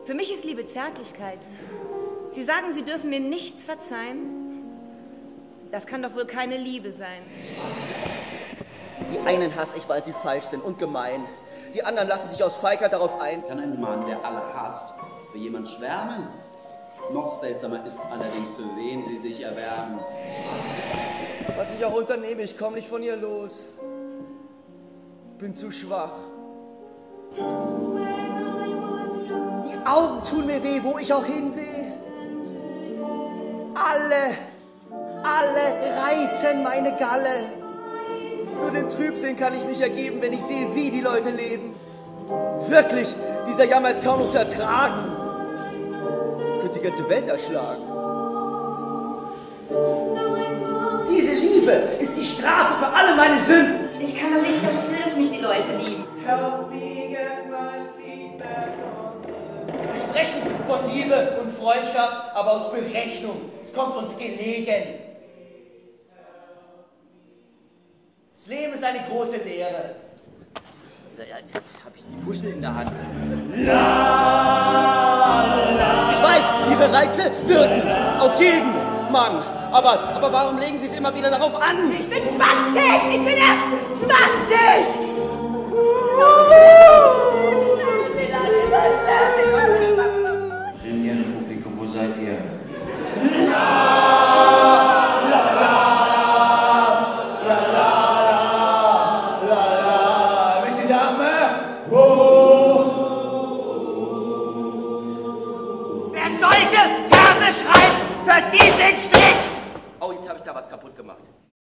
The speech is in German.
Für mich ist Liebe Zärtlichkeit. Sie sagen, Sie dürfen mir nichts verzeihen? Das kann doch wohl keine Liebe sein. Die einen hasse ich, weil sie falsch sind und gemein. Die anderen lassen sich aus Feigheit darauf ein. Kann ein Mann, der alle hasst, für jemand schwärmen? Noch seltsamer ist allerdings, für wen sie sich erwärmen. Was ich auch unternehme, ich komme nicht von ihr los. Bin zu schwach. Die Augen tun mir weh, wo ich auch hinsehe. Alle reizen meine Galle. Nur den Trübsinn kann ich mich ergeben, wenn ich sehe, wie die Leute leben. Wirklich, dieser Jammer ist kaum noch zu ertragen. Könnte die ganze Welt erschlagen. Diese Liebe ist die Strafe für alle meine Sünden. Ich kann doch nichts dafür, dass mich die Leute lieben. Wir sprechen von Liebe und Freundschaft, aber aus Berechnung. Es kommt uns gelegen. Das Leben ist eine große Lehre. Jetzt habe ich die Puschel in der Hand. Ich weiß, ihre Reize wirken auf jeden Mann. Aber warum legen Sie es immer wieder darauf an? Ich bin 20! Ich bin erst 20!